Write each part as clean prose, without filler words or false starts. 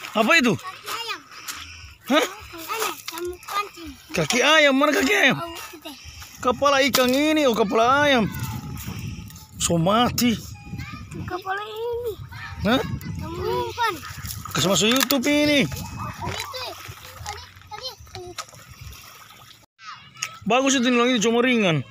Apa itu? Kaki ayam. Hah? Kamu pancing. Kaki ayam, mana kaki ayam? Kepala ikan ini, oh kepala ayam. So mati. Kepala ini. Hah? Kamu umpan. Kasih masuk YouTube ini. Bagus itu nilang ini cuma ringan.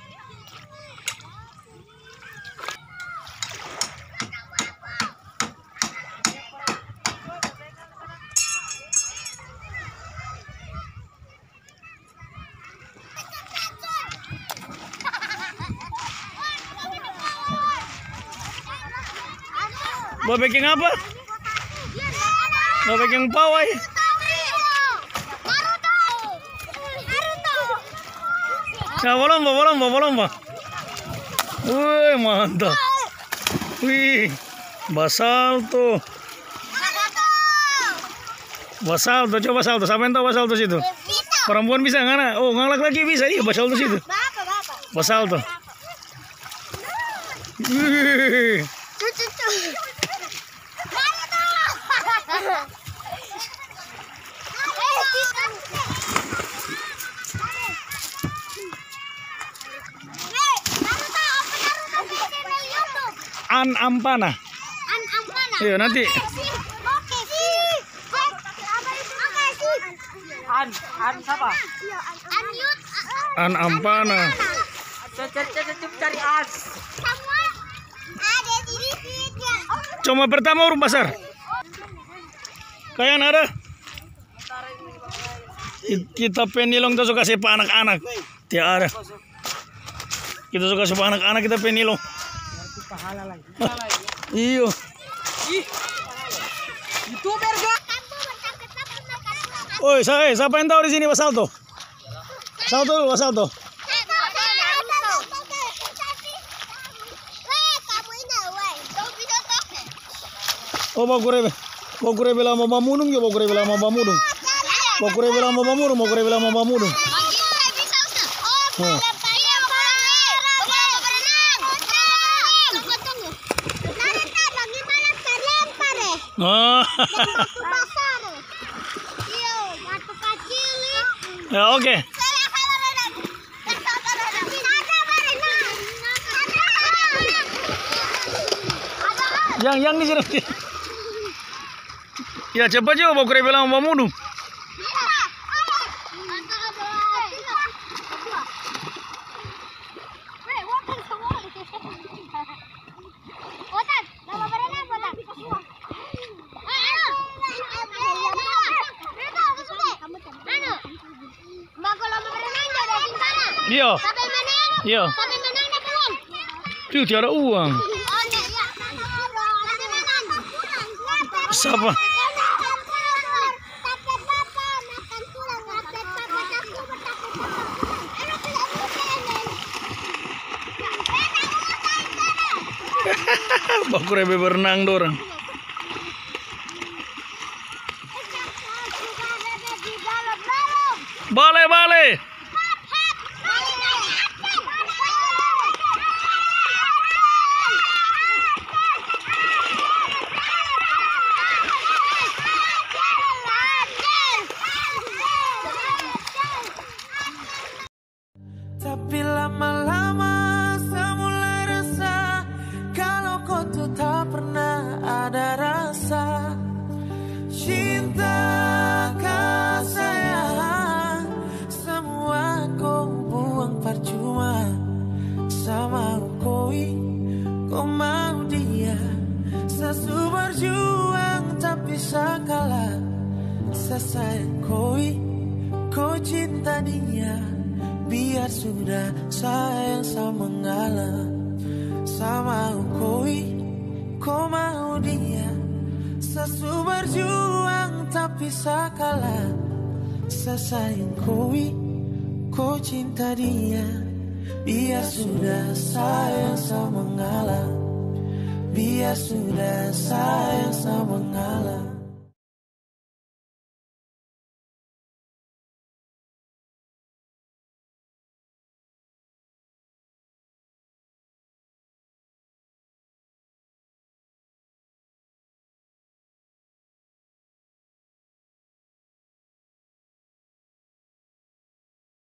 Mau bikin apa? Mau bikin pawai? Ya, lomba. Wih, mantap. Wih, basalto. Coba salto. Siapa yang tahu basalto situ? Perempuan bisa nggak? Oh, ngalak lagi bisa. Iya, basalto situ. Basalto. Wih. Ampana. Iya nanti. Siapa? Ampana. Cari as. Cuma pertama huruf besar. Kayak ada. Kita penilong kita suka sepa anak-anak. Tiada. Kita suka sepa anak-anak kita penilong. Pahala lagi. Iyo. YouTuber ga? Oi, siapa yang tahu di sini basalto? Basalto. Oh, bagure bela mau bamudung ya, bagure bela mau bamudung. Oh. Oh. Ya, oke. Yang di sini. Ya cepat juga bawa kure bilang mau bunuh. Iya. Iya. Tuh tiada uang. Siapa? Bakure berenang dorang. Bale. Tapi lama-lama saya mulai rasa kalau kau tuh tak pernah ada rasa cinta kasih sayang, semua kau buang percuma. Sama kau mau dia, sesu berjuang tapi sakalah. Sesayang kau cinta dia. Biar sudah sayang sama mengalah. Sama kau mau dia, sesu berjuang tapi sakalah. Sesayang kau cinta dia. Biar sudah sayang sama mengalah. Biar sudah sayang sama mengalah.